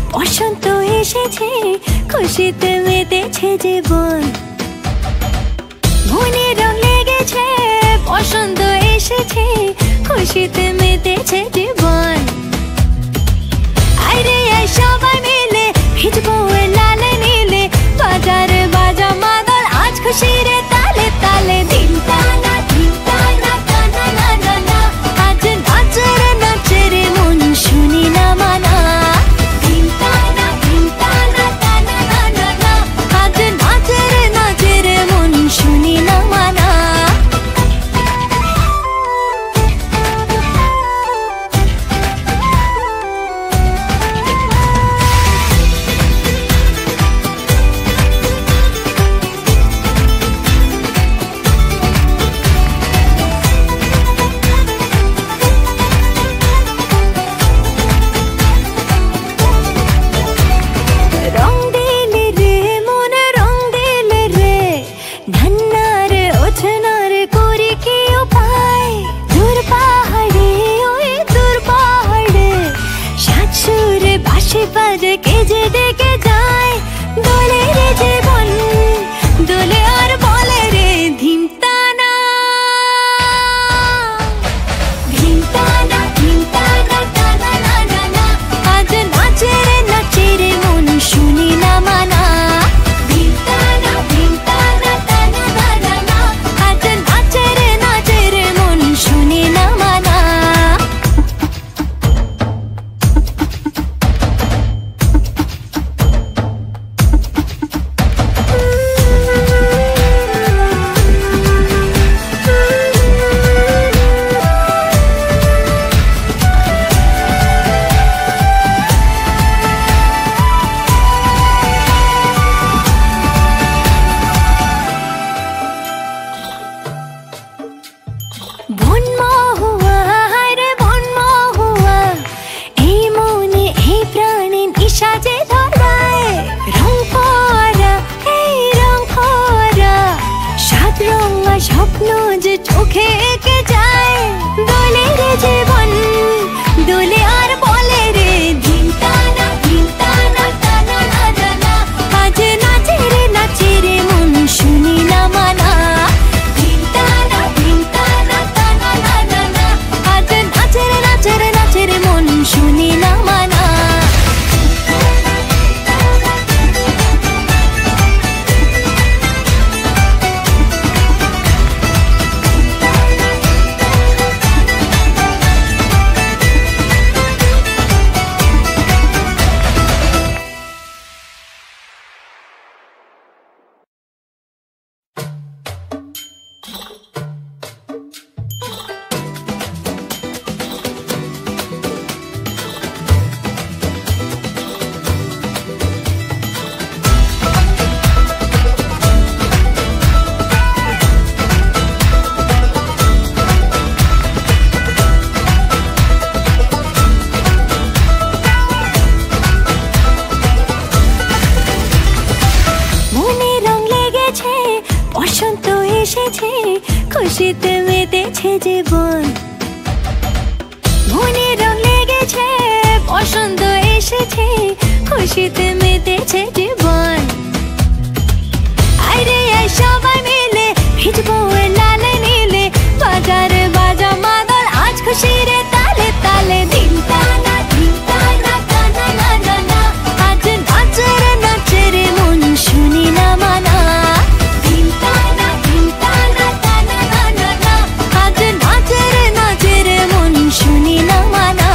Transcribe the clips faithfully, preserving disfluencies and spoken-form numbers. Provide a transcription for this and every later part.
বসন্ত এসেছে, খুশিতে মেতেছে জীবন। মনে রং লেগেছে, বসন্ত এসেছে, খুশিতে মেতেছে জীবন। আরে আয় সবাই মিলে ভিজবো লালে নীলে, বাজারে বাজা মাদল আজ খুশির তালে তালে। দিন টানা দিন টানা টানা না না না, আজ নাচের নাচের মন শুনি না মানা। দিন টানা দিন টানা টানা না না না, আজ নাচের নাচের মন শুনি না মানা। কে যে ডেকে যায়, দোলে রে জীবন দোলে আর বলে রে ধিম টানা ধিম টানা ধিম টানা টানা না না না, আজ নাচে রে নাচে রে মন শুনি না মানা। ধিম টানা ধিম টানা টানা না না না, আজ নাচে রে নাচে রে মন শুনি না মানা। স্বপ্ন যে চোখে এঁকে যায়, দোলে রে জীবন দোলে আর বলে রে ধিম টানা ধিম টানা টানা না না না, আজ নাচে রে নাচে রে মন শুনি না মানা। ধিম টানা ধিম টানা টানা না না না, আজ নাচে রে নাচে রে নাচে রে মন শুনি না মানা। বসন্ত এসেছে, খুশিতে মেতেছে জীবন। মনে রং লেগেছে, বসন্ত এসেছে, খুশিতে মেতেছে জীবন। আরে আয় সবাই মিলে ভিজবো লালে নীলে, বাজারে বাজা মাদল আজ খুশির তালে তালে। দিন টানা দিন টানা টানা না না না, আজ নাচের নাচের মন শুনি না মানা। ধিম টানা ধিম টানা টানা না না না, আজ নাচের নাচের মন শুনি না মানা।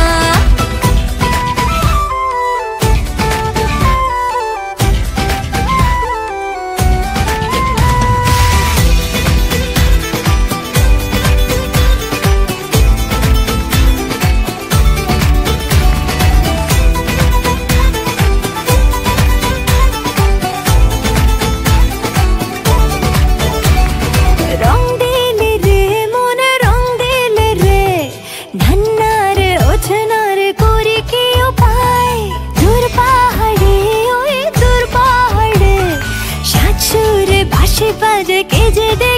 কে যে